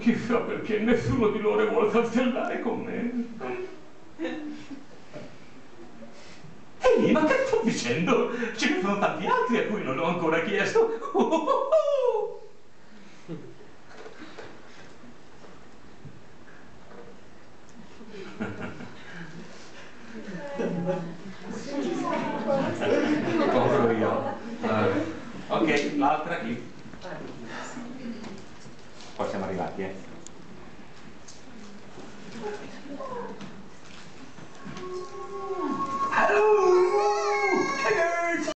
chissà perché nessuno di loro vuole saltellare con me. Ehi, ma che sto dicendo? Ce ne sono tanti altri a cui non ho ancora chiesto. Compro io. Ok, l'altra chi? Poi siamo arrivati, eh.